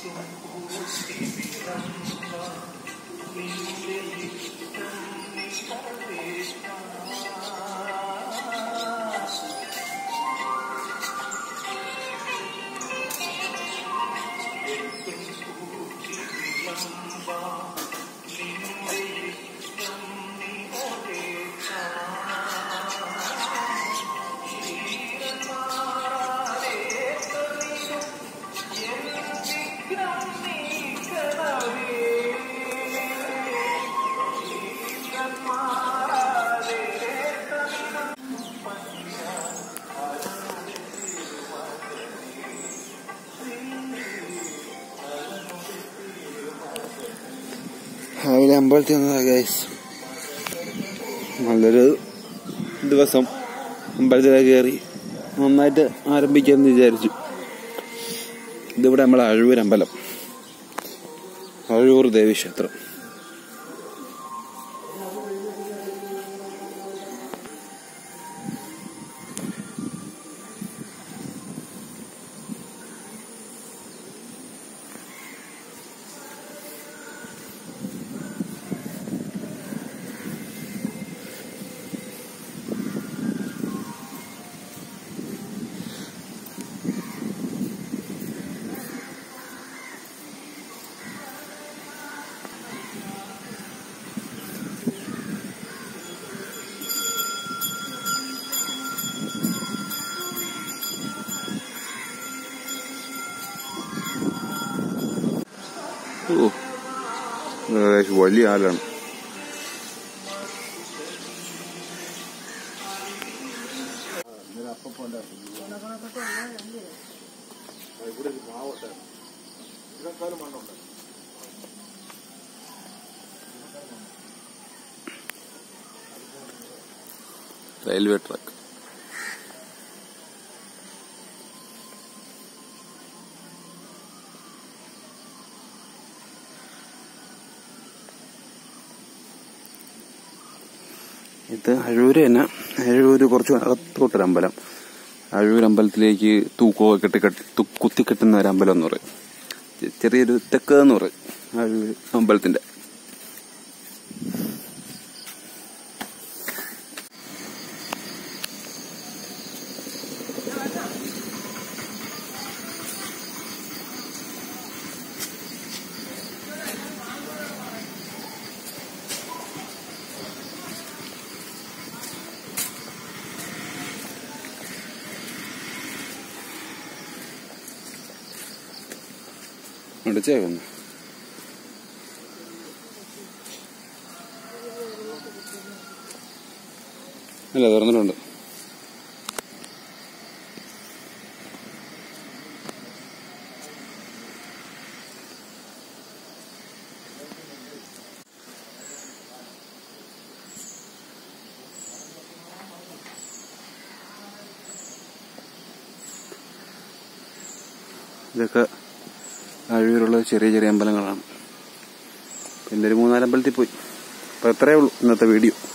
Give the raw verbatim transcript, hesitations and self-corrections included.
രാവിലെ അമ്പലത്തിൽ വന്നതാ ഗൈസ്. നല്ലൊരു ദിവസം അമ്പലത്തിലേക്ക് കയറി നന്നായിട്ട് ആരംഭിക്കാമെന്ന് വിചാരിച്ചു. ഇതിവിടെ നമ്മളെ അഴൂർ അമ്പലം, അഴൂർ ദേവീക്ഷേത്രം. ഓ, വലിയ ആലാണ്. Railway track. ഇത് അഴൂര് തന്നെ. അഴൂര് കുറച്ച് അകത്തോട്ടൊരമ്പലം. അഴൂരമ്പലത്തിലേക്ക് തൂക്കമൊക്കെ കെട്ടി കുത്തിക്കെട്ടുന്ന ഒരു അമ്പലം എന്ന് പറയും. ചെറിയൊരു തെക്ക് എന്ന് പറയും അഴൂര് അമ്പലത്തിന്റെ. അടിച്ചേക്കുന്നു. അല്ല, തുറന്നിട്ടുണ്ട്. ഇതൊക്കെ അഴൂരുള്ള ചെറിയ ചെറിയ അമ്പലങ്ങളാണ്. പിന്നെ ഒരു മൂന്നാലമ്പലത്തിൽ പോയി. അപ്പോൾ എത്രയേ ഉള്ളൂ ഇന്നത്തെ വീഡിയോ.